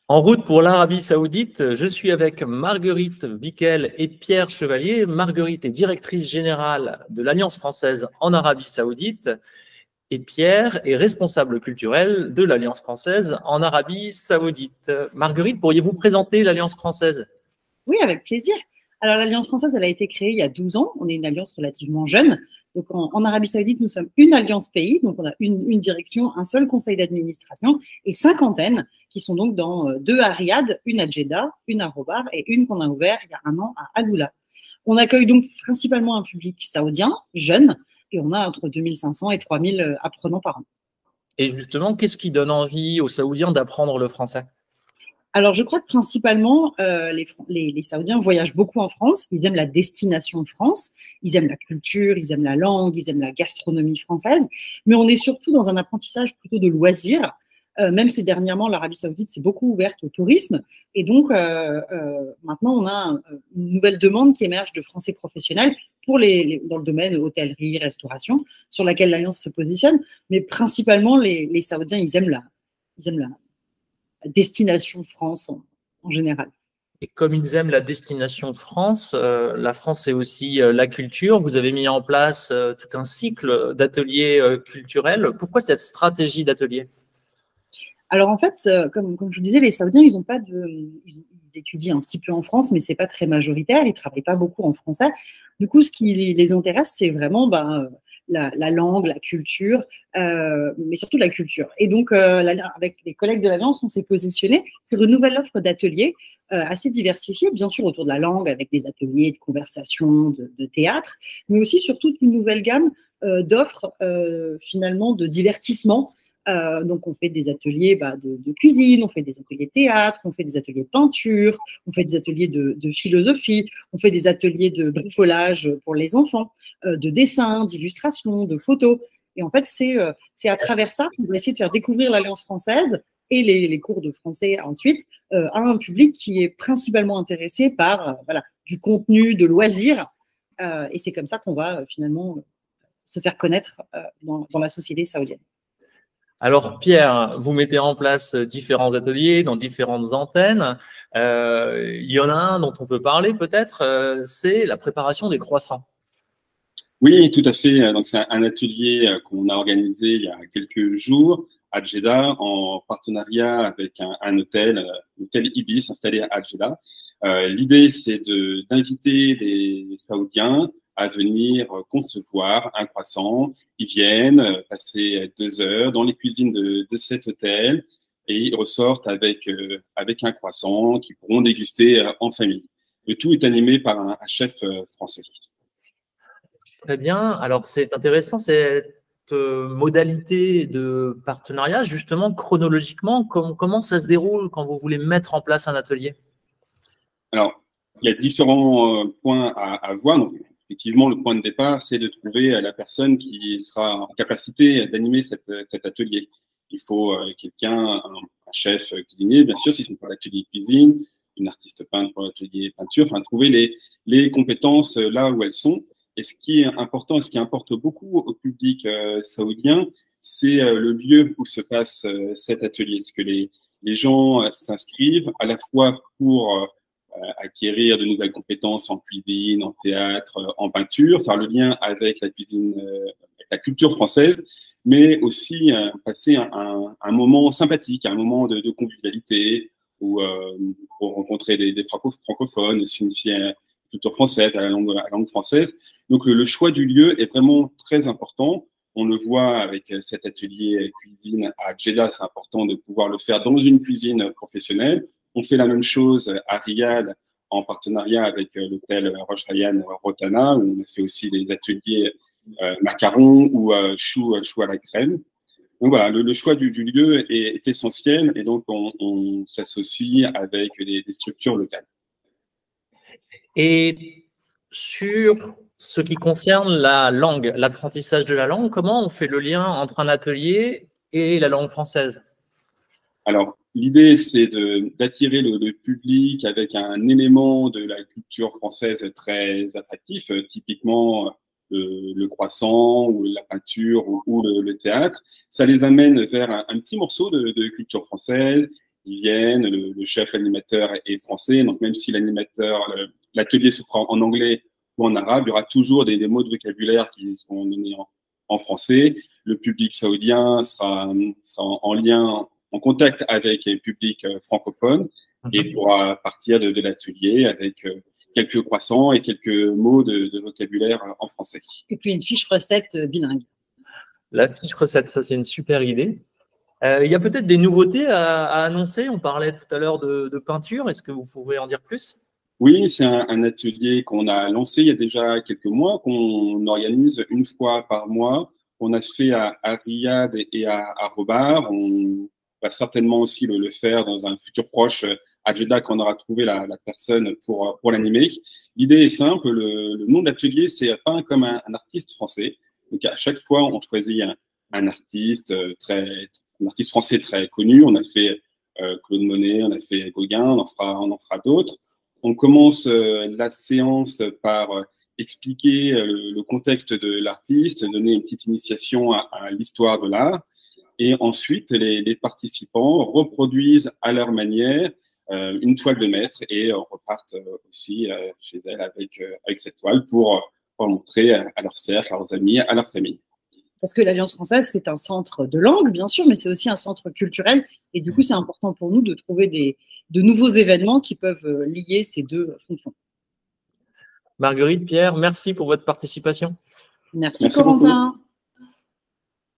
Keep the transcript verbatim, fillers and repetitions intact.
En route pour l'Arabie Saoudite, je suis avec Marguerite Bickel et Pierre Chevalier. Marguerite est directrice générale de l'Alliance française en Arabie Saoudite et Pierre est responsable culturel de l'Alliance française en Arabie Saoudite. Marguerite, pourriez-vous présenter l'Alliance française? Oui, avec plaisir. Alors, l'Alliance française, elle a été créée il y a douze ans. On est une alliance relativement jeune. Donc, en, en Arabie Saoudite, nous sommes une alliance pays. Donc, on a une, une direction, un seul conseil d'administration et cinq antennes qui sont donc dans euh, deux à Riyad, une à Jeddah, une à Robar et une qu'on a ouverte il y a un an à Alula. On accueille donc principalement un public saoudien, jeune, et on a entre deux mille cinq cents et trois mille apprenants par an. Et justement, qu'est-ce qui donne envie aux Saoudiens d'apprendre le français? Alors, je crois que principalement, euh, les, les, les Saoudiens voyagent beaucoup en France. Ils aiment la destination France. Ils aiment la culture, ils aiment la langue, ils aiment la gastronomie française. Mais on est surtout dans un apprentissage plutôt de loisirs. Euh, même si dernièrement, l'Arabie Saoudite s'est beaucoup ouverte au tourisme. Et donc, euh, euh, maintenant, on a un, une nouvelle demande qui émerge de français professionnels pour les, les, dans le domaine hôtellerie, restauration, sur laquelle l'Alliance se positionne. Mais principalement, les, les Saoudiens, ils aiment la, ils aiment la, destination France en, en général. Et comme ils aiment la destination France, euh, la France c'est aussi euh, la culture. Vous avez mis en place euh, tout un cycle d'ateliers euh, culturels. Pourquoi cette stratégie d'atelier? Alors en fait, euh, comme, comme je vous disais, les Saoudiens, ils ont pas de, ils, ils étudient un petit peu en France, mais c'est pas très majoritaire. Ils travaillent pas beaucoup en français. Du coup, ce qui les intéresse, c'est vraiment bah, la, la langue, la culture, euh, mais surtout la culture. Et donc, euh, la, avec les collègues de l'Alliance, on s'est positionné sur une nouvelle offre d'ateliers euh, assez diversifiée, bien sûr autour de la langue, avec des ateliers de conversation, de, de théâtre, mais aussi sur toute une nouvelle gamme euh, d'offres euh, finalement de divertissement. Euh, donc, on fait des ateliers bah, de, de cuisine, on fait des ateliers de théâtre, on fait des ateliers de peinture, on fait des ateliers de, de philosophie, on fait des ateliers de bricolage pour les enfants, euh, de dessin, d'illustration, de photos. Et en fait, c'est euh, à travers ça qu'on va essayer de faire découvrir l'Alliance française et les, les cours de français ensuite euh, à un public qui est principalement intéressé par euh, voilà, du contenu, de loisirs. Euh, et c'est comme ça qu'on va euh, finalement se faire connaître euh, dans, dans la société saoudienne. Alors Pierre, vous mettez en place différents ateliers dans différentes antennes. Euh, il y en a un dont on peut parler peut-être, euh, c'est la préparation des croissants. Oui, tout à fait. Donc c'est un, un atelier qu'on a organisé il y a quelques jours à Jeddah en partenariat avec un, un hôtel, l'hôtel Ibis installé à Jeddah. Euh, L'idée, c'est d'inviter des Saoudiens à venir concevoir un croissant. Ils viennent passer deux heures dans les cuisines de, de cet hôtel et ils ressortent avec, euh, avec un croissant qu'ils pourront déguster en famille. Le tout est animé par un, un chef français. Très bien. Alors, c'est intéressant cette modalité de partenariat. Justement, chronologiquement, com comment ça se déroule quand vous voulez mettre en place un atelier? Alors, il y a différents points à, à voir. Donc, effectivement, le point de départ, c'est de trouver la personne qui sera en capacité d'animer cet atelier. Il faut euh, quelqu'un, un, un chef cuisinier, bien sûr, s'ils sont pour l'atelier cuisine, une artiste peintre pour l'atelier peinture, enfin, trouver les, les compétences là où elles sont. Et ce qui est important, et ce qui importe beaucoup au public euh, saoudien, c'est euh, le lieu où se passe euh, cet atelier. Est-ce que les, les gens euh, s'inscrivent à la fois pour euh, acquérir de nouvelles compétences en cuisine, en théâtre, euh, en peinture, faire le lien avec la cuisine, euh, avec la culture française, mais aussi euh, passer un, un, un moment sympathique, un moment de, de convivialité, où euh, pour rencontrer des, des francophones, s'initier à culture française, à la langue, à la langue française. Donc, le, le choix du lieu est vraiment très important. On le voit avec cet atelier cuisine à Jeddah, c'est important de pouvoir le faire dans une cuisine professionnelle. On fait la même chose à Riyad en partenariat avec l'hôtel Roche Rayyan Rotana, où on a fait aussi des ateliers euh, macarons ou euh, choux, choux à la crème. Donc voilà, le, le choix du, du lieu est, est essentiel et donc on, on s'associe avec des, des structures locales. Et sur ce qui concerne la langue, l'apprentissage de la langue, comment on fait le lien entre un atelier et la langue française? Alors, l'idée, c'est d'attirer le, le public avec un élément de la culture française très attractif, euh, typiquement le, le croissant ou la peinture ou, ou le, le théâtre. Ça les amène vers un, un petit morceau de, de culture française. ils viennent, le, le chef, l'animateur est français, donc même si l'animateur, l'atelier se fera en anglais ou en arabe, il y aura toujours des, des mots de vocabulaire qui seront donnés en, en français. Le public saoudien sera, sera en, en lien, en contact avec les publics francophones et pourra partir de, de l'atelier avec quelques croissants et quelques mots de, de vocabulaire en français. Et puis une fiche recette bilingue. La fiche recette, ça c'est une super idée. Euh, il y a peut-être des nouveautés à, à annoncer. On parlait tout à l'heure de, de peinture. Est-ce que vous pouvez en dire plus? Oui, c'est un, un atelier qu'on a lancé il y a déjà quelques mois, qu'on organise une fois par mois. On a fait à, à Riyad et, et à, à Robar. On va certainement aussi le, le faire dans un futur proche à Jeddah quand on aura trouvé la, la personne pour, pour l'animer. L'idée est simple. Le, le nom de l'atelier, c'est peint comme un, un artiste français. Donc à chaque fois, on choisit un, un artiste très un artiste français très connu. On a fait euh, Claude Monet, on a fait Gauguin, on en fera, on en fera d'autres. On commence euh, la séance par euh, expliquer euh, le contexte de l'artiste, donner une petite initiation à, à l'histoire de l'art. Et ensuite, les, les participants reproduisent à leur manière euh, une toile de maître et euh, repartent euh, aussi euh, chez elles avec, euh, avec cette toile pour, pour montrer à, à leur cercle, à leurs amis, à leur famille. Parce que l'Alliance française, c'est un centre de langue, bien sûr, mais c'est aussi un centre culturel. Et du coup, c'est important pour nous de trouver des, de nouveaux événements qui peuvent lier ces deux fonctions. Marguerite, Pierre, merci pour votre participation. Merci, merci Corentin. Beaucoup.